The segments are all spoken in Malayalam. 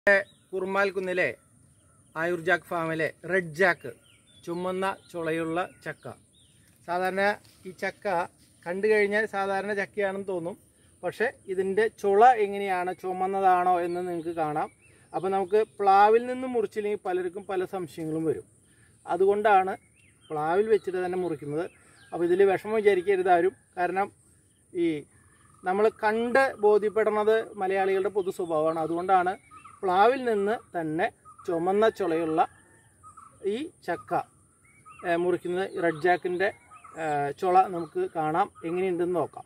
കുറുമാൽക്കുന്നിലെ ആയൂർ ജാക്ക് ഫാമിലെ റെഡ് ജാക്ക് ചുമന്ന ചുളയുള്ള ചക്ക. സാധാരണ ഈ ചക്ക കണ്ടു കഴിഞ്ഞാൽ സാധാരണ ചക്കയാണെന്ന് തോന്നും. പക്ഷേ ഇതിൻ്റെ ചുള എങ്ങനെയാണ്, ചുമന്നതാണോ എന്ന് നിങ്ങൾക്ക് കാണാം. അപ്പോൾ നമുക്ക് പ്ലാവിൽ നിന്ന് മുറിച്ചില്ലെങ്കിൽ പലർക്കും പല സംശയങ്ങളും വരും. അതുകൊണ്ടാണ് പ്ലാവിൽ വെച്ചിട്ട് തന്നെ മുറിക്കുന്നത്. അപ്പോൾ ഇതിൽ വിഷമം വിചാരിക്കരുത് ആരും. കാരണം ഈ നമ്മൾ കണ്ട് ബോധ്യപ്പെടുന്നത് മലയാളികളുടെ പൊതു സ്വഭാവമാണ്. അതുകൊണ്ടാണ് പ്ലാവിൽ നിന്ന് തന്നെ ചുമന്ന ചുളയുള്ള ഈ ചക്ക മുറിക്കുന്നത്. റെഡ് ജാക്കിൻ്റെ ചുള നമുക്ക് കാണാം, എങ്ങനെയുണ്ടെന്ന് നോക്കാം.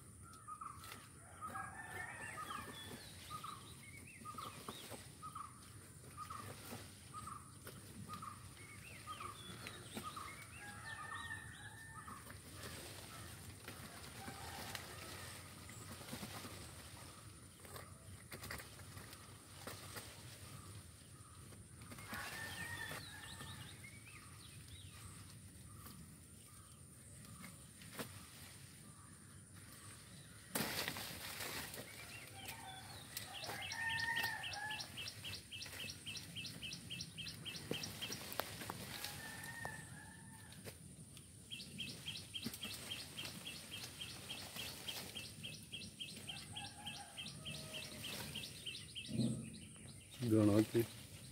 Donati.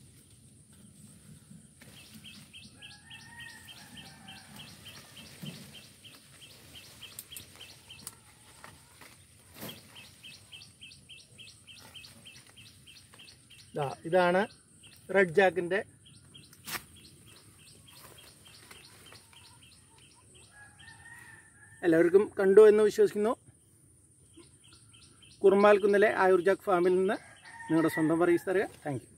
ഇതാണ് റെഡ് ജാക്കിൻ്റെ എല്ലാവർക്കും കണ്ടു എന്ന് വിശ്വസിക്കുന്നു. കുറുമാൽക്കുന്നിലെ ആയൂർ ജാക്ക് ഫാമിൽ നിന്ന് നിങ്ങളുടെ സ്വന്തം പറയീസ് തരിക. Thank U.